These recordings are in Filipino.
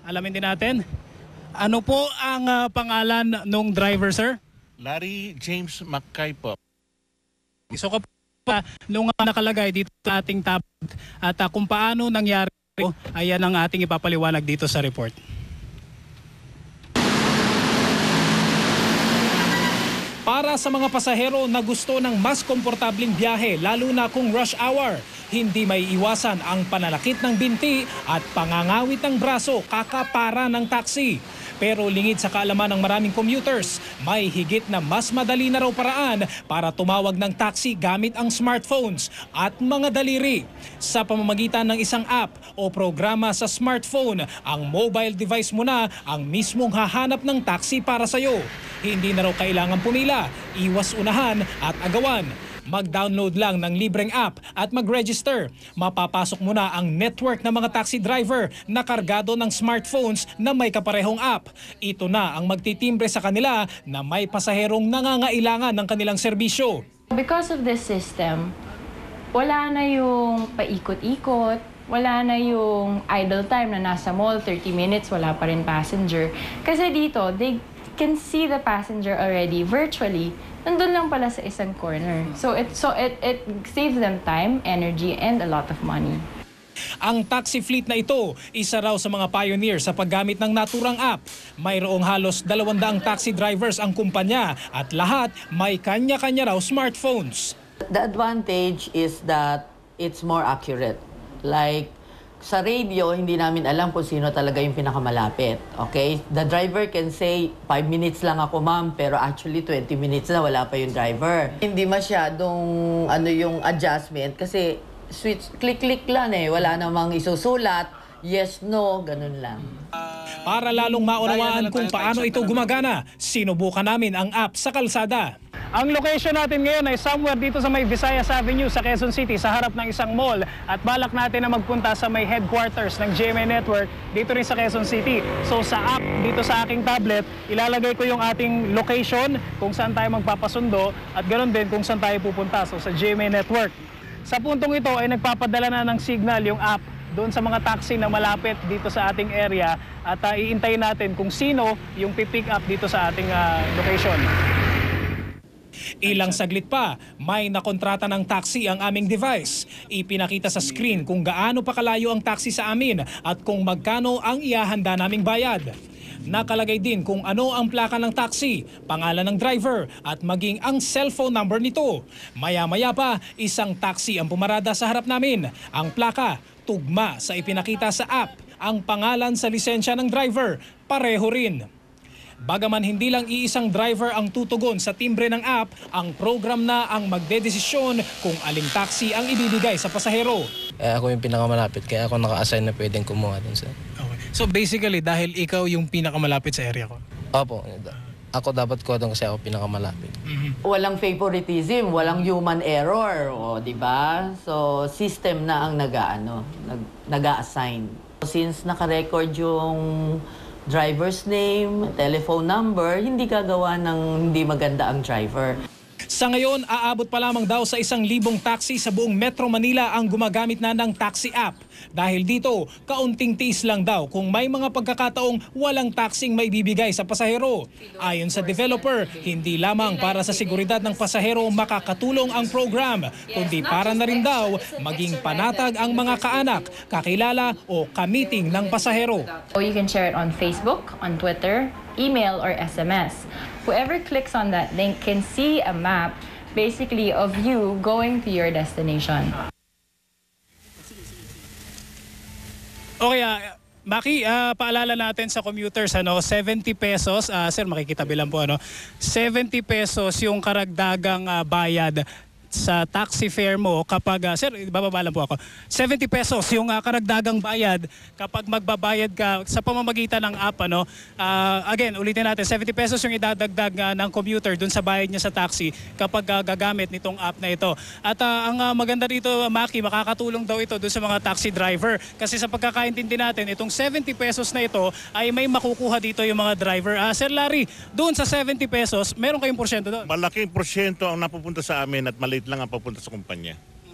alamin din natin. Ano po ang pangalan ng driver, sir? Larry James McKay po. So kapag nung nakalagay dito sa ating tablet at kung paano nangyari ito, ayan ang ating ipapaliwanag dito sa report. Para sa mga pasahero na gusto ng mas komportabling biyahe, lalo na kung rush hour, hindi may iwasan ang pananakit ng binti at pangangawit ng braso kakapara ng taxi. Pero lingid sa kaalaman ng maraming commuters, may higit na mas madali na raw paraan para tumawag ng taxi gamit ang smartphones at mga daliri. Sa pamamagitan ng isang app o programa sa smartphone, ang mobile device mo na ang mismong hahanap ng taxi para sa'yo. Hindi na raw kailangan pumila, iwas unahan at agawan. Mag-download lang ng libreng app at mag-register. Mapapasok mo na ang network ng mga taxi driver na kargado ng smartphones na may kaparehong app. Ito na ang magtitimbre sa kanila na may pasaherong nangangailangan ng kanilang serbisyo. Because of this system, wala na yung paikot-ikot, wala na yung idle time na nasa mall, 30 minutes, wala pa rin passenger. Kasi dito, they can see the passenger already virtually. Nandun lang pala sa isang corner. So it saves them time, energy, and a lot of money. Ang taxi fleet na ito, isa raw sa mga pioneer sa paggamit ng naturang app. Mayroong halos 200 taxi drivers ang kumpanya at lahat may kanya-kanya raw smartphones. The advantage is that it's more accurate. Like, sa radio, hindi namin alam kung sino talaga yung pinakamalapit. Okay? The driver can say, 5 minutes lang ako, ma'am, pero actually 20 minutes na, wala pa yung driver. Hindi masyadong yung adjustment kasi switch, click-click lang eh. Wala namang isusulat, yes, no, ganun lang. Para lalong maunawaan kung paano ito gumagana, sinubukan namin ang app sa kalsada. Ang location natin ngayon ay somewhere dito sa may Visayas Avenue sa Quezon City sa harap ng isang mall at balak natin na magpunta sa may headquarters ng GMA Network dito rin sa Quezon City. So sa app dito sa aking tablet, ilalagay ko yung ating location kung saan tayo magpapasundo at ganoon din kung saan tayo pupunta. So sa GMA Network. Sa puntong ito ay nagpapadala na ng signal yung app doon sa mga taxi na malapit dito sa ating area at iintayin natin kung sino yung pipick up dito sa ating location. Ilang saglit pa, may nakontrata ng taxi ang aming device. Ipinakita sa screen kung gaano pa kalayo ang taxi sa amin at kung magkano ang iahanda naming bayad. Nakalagay din kung ano ang plaka ng taxi, pangalan ng driver at maging ang cellphone number nito. Maya-maya pa, isang taxi ang pumarada sa harap namin. Ang plaka, tugma sa ipinakita sa app. Ang pangalan sa lisensya ng driver, pareho rin. Bagaman hindi lang iisang driver ang tutugon sa timbre ng app, ang program na ang magdedesisyon kung aling taxi ang ibibigay sa pasahero. Ako yung pinakamalapit, kaya ako naka-assign na pwedeng kumuha dun sa... Okay. So basically, dahil ikaw yung pinakamalapit sa area ko? Opo, ako dapat ko doon kasi ako pinakamalapit. Walang favoritism, walang human error, di ba? So system na ang nag-a-assign. Since naka-record yung driver's name, telephone number, hindi gagawa ng hindi maganda ang driver. Sa ngayon, aabot pa lamang daw sa 1,000 taxi sa buong Metro Manila ang gumagamit na ng taxi app. Dahil dito, kaunting tiis lang daw kung may mga pagkakataong walang taxing may bibigay sa pasahero. Ayon sa developer, hindi lamang para sa seguridad ng pasahero makakatulong ang program, kundi para na rin daw maging panatag ang mga kaanak, kakilala o kamiting ng pasahero. So you can share it on Facebook, on Twitter, email, or SMS. Whoever clicks on that link can see a map basically of you going to your destination. Okay, Maki, paalala natin sa commuters, 70 pesos, sir makikitabi lang po, 70 pesos yung karagdagang bayad sa taxi fare mo kapag, sir, bababa lang po ako, 70 pesos yung karagdagang bayad kapag magbabayad ka sa pamamagitan ng app. Again, ulitin natin, 70 pesos yung idadagdag ng commuter dun sa bayad niya sa taxi kapag gagamit nitong app na ito. At ang maganda dito, Maki, makakatulong daw ito dun sa mga taxi driver kasi sa pagkakaintindi natin, itong 70 pesos na ito ay may makukuha dito yung mga driver. Sir Larry, dun sa 70 pesos, meron kayong porsyento doon? Malaking porsyento ang napupunta sa amin at maliit lang ang papunta sa kumpanya.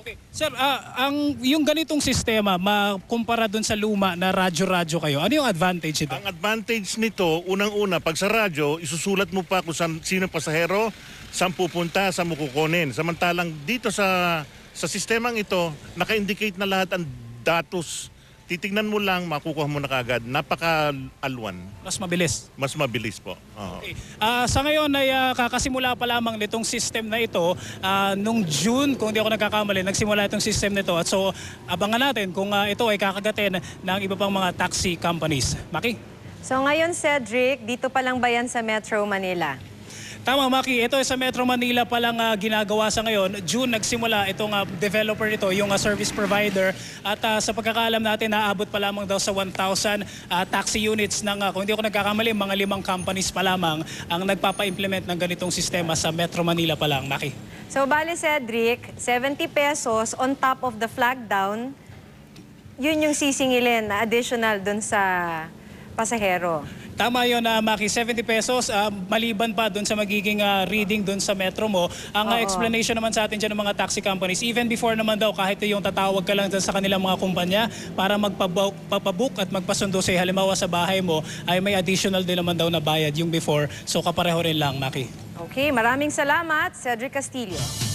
Okay. Sir, yung ganitong sistema, makumpara dun sa luma na radyo-radyo kayo, ano yung advantage ito? Ang advantage nito, unang-una, pag sa radyo, isusulat mo pa kung sino pasahero, saan pupunta, saan mo kukunin. Samantalang dito sa sistemang ito, naka-indicate na lahat ang datos. Titignan mo lang, makukuha mo na kaagad. Napaka-alwan. Mas mabilis. Mas mabilis po. Oo. Okay. Sa ngayon ay kakasimula pa lamang nitong system na ito. Nung June, kung di ako nagkakamali, nagsimula itong system nito. At so, abangan natin kung ito ay kakagatin ng iba pang mga taxi companies. Maki? So ngayon, Cedric, dito pa lang ba yan sa Metro Manila? Tama, Maki. Ito sa Metro Manila pa lang ginagawa sa ngayon. June nagsimula itong developer nito, yung service provider. At sa pagkakaalam natin, naabot pa lamang daw sa 1,000 taxi units ng, kung hindi ako nagkakamali, mga 5 companies pa lamang ang nagpapa-implement ng ganitong sistema sa Metro Manila pa lang, Maki. So bali, Cedric, 70 pesos on top of the flag down, yun yung sisingilin na additional dun sa pasahero. Tama yun, Maki, 70 pesos, maliban pa dun sa magiging reading dun sa metro mo. Ang explanation naman sa atin dyan ng mga taxi companies, even before naman daw, kahit yung tatawag ka lang dyan sa kanilang mga kumpanya para magpapabook at magpasundo sa halimbawa sa bahay mo, ay may additional din naman daw na bayad yung before. So kapareho rin lang, Maki. Okay, maraming salamat, Cedric Castillo.